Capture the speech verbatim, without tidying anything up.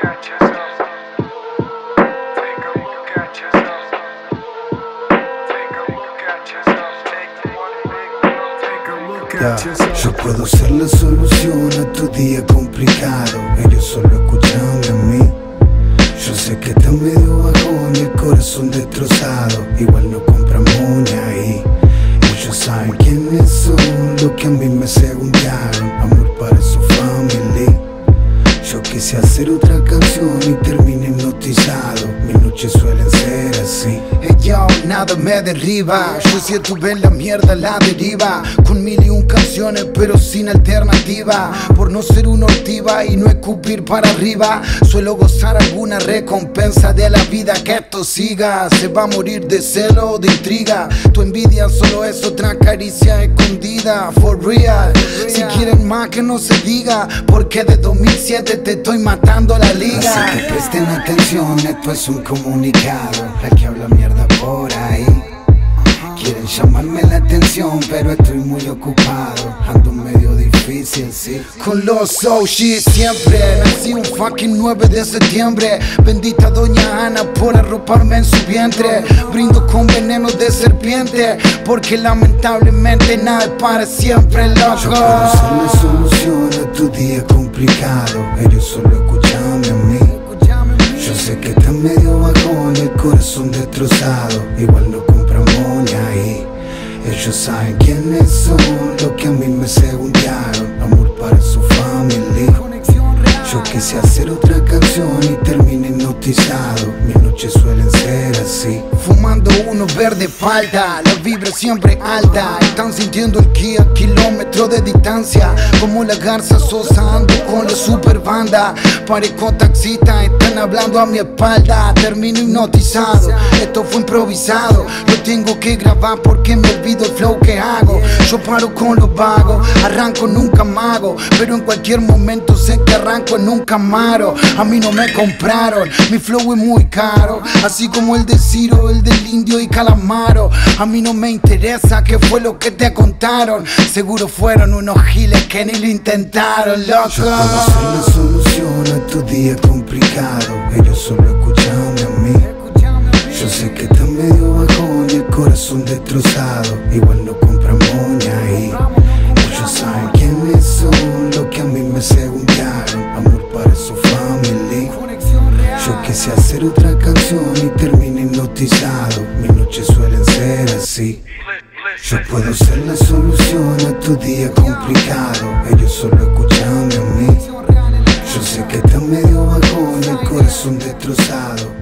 Yeah. Yo puedo ser la solución a tu día complicado. Ellos solo escuchan de mí. Yo sé que está medio bajón y el corazón destrozado. Igual no compran moña ahí. Ellos saben quiénes son, lo que a mí me segundaron. Amor para su familia. Yo quise hacer otra canción y terminé hipnotizado. Mis noches suelen ser así. Hey yo, nada me derriba. Yo sí estuve en la mierda, la deriva. Con mil y un canciones pero sin alternativa. Por no ser una ortiva y no escupir para arriba. Suelo gozar alguna recompensa de la vida. Que esto siga, se va a morir de celo o de intriga. Tu envidia solo es otra caricia escondida. For real, si quieren más que no se diga. Porque de dos mil siete te estoy matando la liga. Así que presten atención, esto es un comunicado. La que habla mierda por ahí. Quieren llamarme la atención, pero estoy muy ocupado. Ando medio difícil, sí. Con los O G siempre. Nací un fucking nueve de septiembre. Bendita doña Ana por arroparme en su vientre. Brindo con veneno de serpiente, porque lamentablemente nada es para siempre, loco. Yo puedo ser la solución a tu día complicado. Ellos solo escuchan a mí. Yo sé que está medio bajón y el corazón destrozado. Igual no compran moña ahí. Ellos saben quiénes son, lo que a mí me segundaron. Amor para su familia. Yo quise hacer otra canción y terminé hipnotizado. Mis noches suelen ser así. Fumando uno verde falta, la vibra siempre alta. Están sintiendo el ki a kilómetros de distancia. Como la garza sosa ando con la super banda. Parezco taxista, están hablando a mi espalda. Termino hipnotizado, esto fue improvisado. Lo tengo que grabar porque me olvido el flow que hago. Yo paro con los vagos, arranco nunca mago. Pero en cualquier momento sé que arranco en un Camaro. A mí no me compraron, mi flow es muy caro. Así como el de Ciro, el del Indio y Calamaro. A mí no me interesa qué fue lo que te contaron. Seguro fueron unos giles que ni lo intentaron, loco. Yo puedo ser la solución a tu día complicado. Ellos solo escuchan a mí. Yo sé que está medio bajón y el corazón destrozado. Igual no compran moña ahí. Ellos saben quiénes son, lo que a mí me segundaron. Amor para su familia. Yo quise hacer otra canción y terminé hipnotizado. Mis noches suelen ser así. Yo puedo ser la solución a tu día complicado. Ellos solo escuchan a mí. Yo sé que está medio bajón y el corazón destrozado.